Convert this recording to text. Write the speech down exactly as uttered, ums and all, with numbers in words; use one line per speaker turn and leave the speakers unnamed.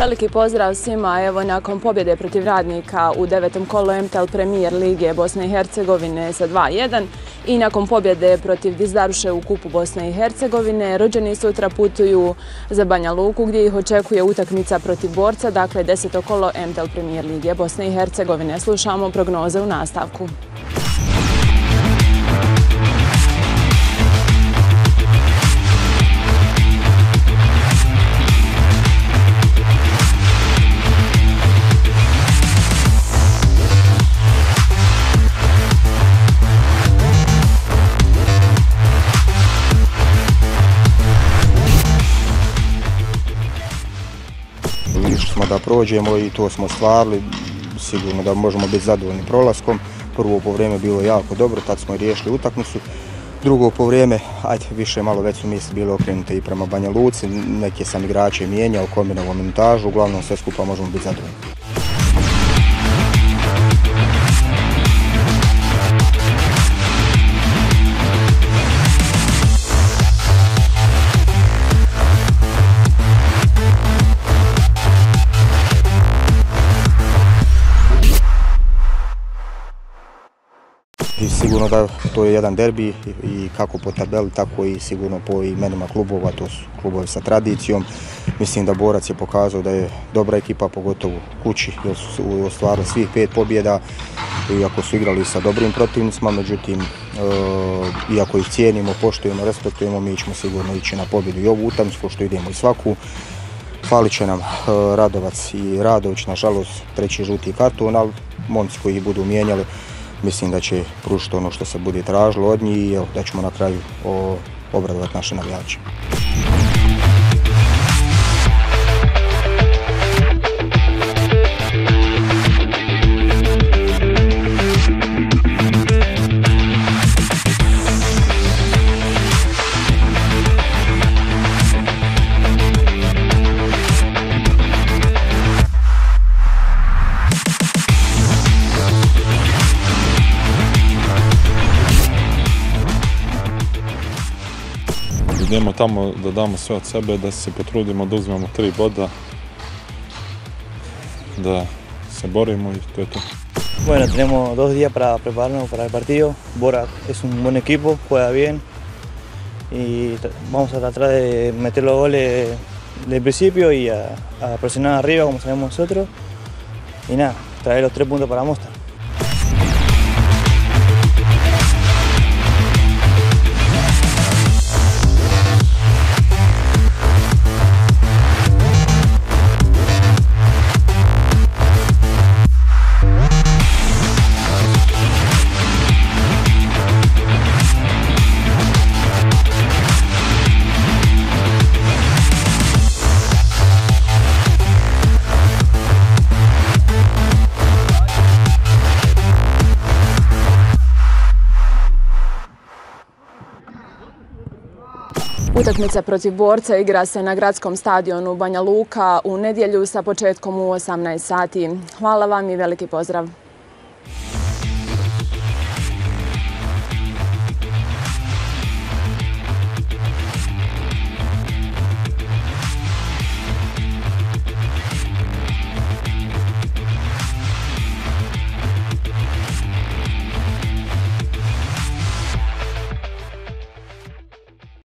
Veliki pozdrav svima. Evo, nakon pobjede protiv Radnika u devetom kolu M T L Premier Lige Bosne i Hercegovine sa dva jedan i nakon pobjede protiv Dizdaruše u Kupu Bosne i Hercegovine, rođeni sutra putuju za Banja Luku gdje ih očekuje utakmica protiv Borca, dakle deseto kolo M T L Premier Lige Bosne i Hercegovine. Slušamo prognoze u nastavku.
Išli smo da prođemo i to smo ostvarili, sigurno da možemo biti zadovoljni prolaskom. Prvo po vrijeme bilo jako dobro, tad smo i riješili utakmicu. Drugo po vrijeme, ajde, više malo već su misli bile okrenute i prema Banja Luci, neke sam igrače mijenjao, kombinovao minutažu, uglavnom sve skupa možemo biti zadovoljni. I sigurno da to je jedan derbi i kako po tabeli, tako i sigurno po imenima klubova, to su klubovi sa tradicijom. Mislim da Borac je pokazao da je dobra ekipa, pogotovo kući, jer su ostvarili svih pet pobjeda, iako su igrali sa dobrim protivnicima, međutim, e, iako ih cijenimo, poštujemo, respektujemo, mi ćemo sigurno ići na pobjedu i ovu utakmicu, što idemo i svaku. Falit će nam e, Radovac i Radović, nažalost, treći žuti karton, ali momci koji ih budu mijenjali, mislim da će pružiti ono što se bude tražilo od njih i da ćemo na kraju obradovati naše navijače.
Idemo tamo da damo sve od sebe, da se potrudimo da uzmemo tri boda, da se borimo i to je to.
Bueno, tenemos dos días para prepararnos para el partido. Borac es un buen equipo, juega bien y vamos a tratar de meter los goles del principio y a, a presionar arriba como sabemos nosotros y nada, traer los tres puntos para Mostar.
Utakmica protiv Borca igra se na gradskom stadionu Banja Luka u nedjelju sa početkom u osamnaest sati. Hvala vam i veliki pozdrav.